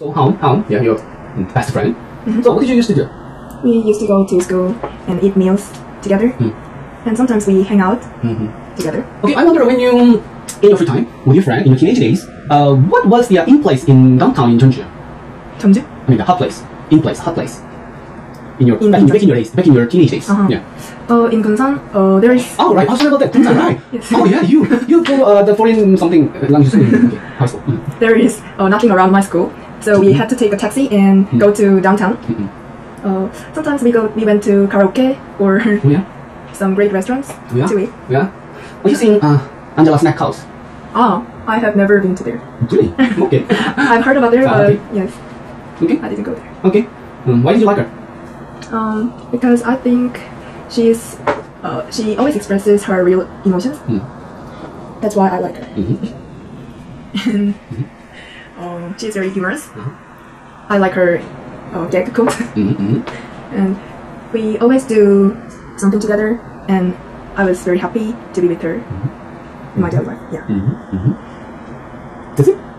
So how? Yeah, your best friend. So what did you used to do? We used to go to school and eat meals together, and sometimes we hang out together. Okay, I wonder when you, in your free time, with your friend in your teenage days, what was the in place in downtown in Jeonju? Jeonju? I mean the hot place, hot place. Back in your teenage days. Yeah. In Gunsan, there is. Oh right, sorry about that. Gunsan, right? Yes. Oh yeah, you go the foreign something language school. Okay, high school. There is nothing around my school, so we had to take a taxi and go to downtown. Sometimes we went to karaoke or some great restaurants to eat. Yeah. Well, you seen Angela Snack House? Oh, I have never been to there. Really? Okay. I've heard about there, but yes. Okay. I didn't go there. Okay. Why did you like her? Because I think she always expresses her real emotions. That's why I like her. And she's very humorous. I like her gag quote. And we always do something together, and I was very happy to be with her in my daily life. Yeah. That's it.